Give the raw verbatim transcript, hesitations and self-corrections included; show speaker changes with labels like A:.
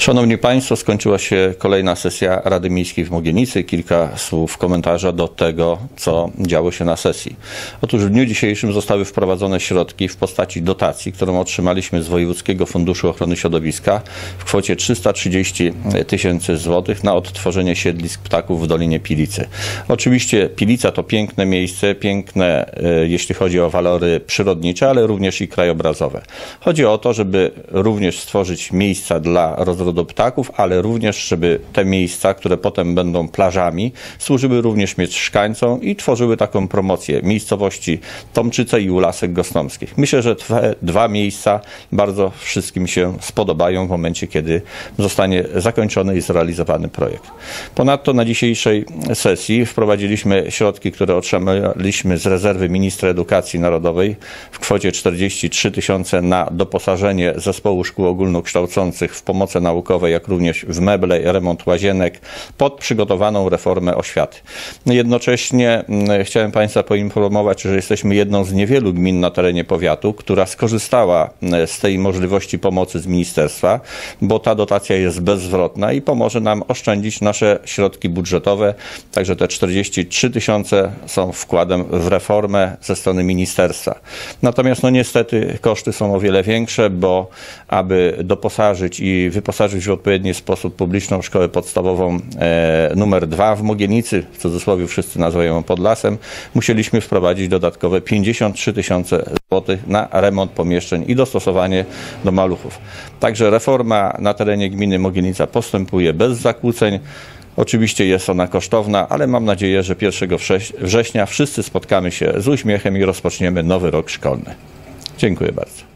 A: Szanowni Państwo, skończyła się kolejna sesja Rady Miejskiej w Mogienicy. Kilka słów komentarza do tego, co działo się na sesji. Otóż w dniu dzisiejszym zostały wprowadzone środki w postaci dotacji, którą otrzymaliśmy z Wojewódzkiego Funduszu Ochrony Środowiska w kwocie trzysta trzydzieści tysięcy złotych na odtworzenie siedlisk ptaków w Dolinie Pilicy. Oczywiście Pilica to piękne miejsce, piękne jeśli chodzi o walory przyrodnicze, ale również i krajobrazowe. Chodzi o to, żeby również stworzyć miejsca dla rozrodu ptaków, ale również, żeby te miejsca, które potem będą plażami, służyły również mieszkańcom i tworzyły taką promocję miejscowości Tomczyce i Ulasek Gostomskich. Myślę, że te dwa miejsca bardzo wszystkim się spodobają w momencie, kiedy zostanie zakończony i zrealizowany projekt. Ponadto na dzisiejszej sesji wprowadziliśmy środki, które otrzymaliśmy z rezerwy Ministra Edukacji Narodowej w kwocie czterdzieści trzy tysiące na doposażenie zespołu szkół ogólnokształcących w pomocy naukowej, jak również w meble, remont łazienek pod przygotowaną reformę oświaty. Jednocześnie chciałem Państwa poinformować, że jesteśmy jedną z niewielu gmin na terenie powiatu, która skorzystała z tej możliwości pomocy z ministerstwa, bo ta dotacja jest bezzwrotna i pomoże nam oszczędzić nasze środki budżetowe. Także te czterdzieści trzy tysiące są wkładem w reformę ze strony ministerstwa. Natomiast no niestety koszty są o wiele większe, bo aby doposażyć i wyposażyć w odpowiedni sposób publiczną szkołę podstawową e, numer dwa w Mogienicy, w cudzysłowie wszyscy nazywają ją Podlasem, musieliśmy wprowadzić dodatkowe pięćdziesiąt trzy tysiące złotych na remont pomieszczeń i dostosowanie do maluchów. Także reforma na terenie gminy Mogienica postępuje bez zakłóceń. Oczywiście jest ona kosztowna, ale mam nadzieję, że pierwszego września wszyscy spotkamy się z uśmiechem i rozpoczniemy nowy rok szkolny. Dziękuję bardzo.